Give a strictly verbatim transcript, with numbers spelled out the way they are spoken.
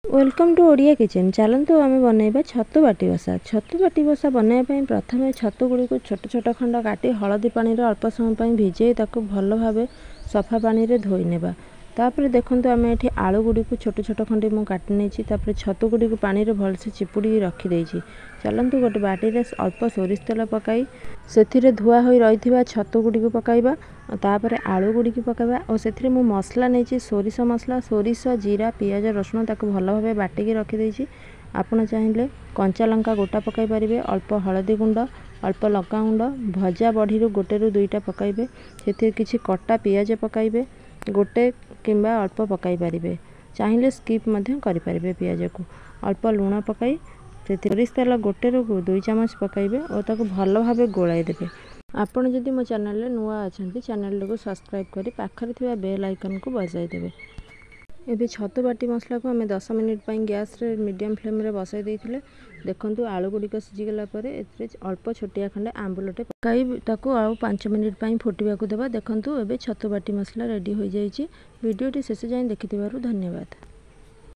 Welcome to Odia kitchen. चलतु आम बनइबा छतु बाटी बसा। छतु बाटी बसा बनवाई प्रथम छतु गुड़ी को छोट छोट खंड काटी हलदी पानी रे अल्प समय भिजे ताको भल भाव सफा पानी रे धोई नेबा। तापर देखंतु आम एठी आलू गुड़ी को छोट छोट खंडे मु काटी नेछि। तापर छतु गुड़ी को पानी रे भलसे चिपुड़ी रखी देछि। चलतु गोटे बाटी रे अल्प सोरिष तेल पकाई सेथिरे धुआ होई रहिथिबा छतु गुड़ी को पकाइबा। तापर आलू गुड़ी को पकाइबा और सेथिरे मु मसला नेछि सोरिष मसला सोरिष जीरा पियाज रसुण ताको भल भाव बाटिकी रखी देछि। आपण चाहिए कंचा लंका गोटा पकाई पारिबे, अल्प हलदी गुंड अल्प लंका गुंड भजा बड़ी गोटे रु दुईटा पकाइबे। सेथिरे किछि कटा पियाज पकाइबे गोटे किंबा अल्प पकाई पारिबे। चाहिए स्किप मध्य करि पारिबे। पियाज को अल्प लूण पकाई सोरिष तेल गोटे रु दुई चमच पकाइबे और ताको भल भाव गोलाई देबे। आपण जदि मो चैनल रे नुआ अछंती चैनल को सब्सक्राइब करी पाखरे थिबा बेल आइकन को बजाई देबे। एबे छतु बाटी मसला को हमें दस मिनिट पई गैस रे मीडियम फ्लेम रे बसाई देइथिले। देखंतु आलू गुडी को सिझी गेला परे एतरे अल्प छोटिया खंडे आंबुलटे पकाई ताको आ पाँच मिनिट पई फुटिबा को देबा। देखंतु एबे छतु बाटी मसला रेडी हो जाईची। वीडियोटी शेष जाय देखिथिबारु धन्यवाद।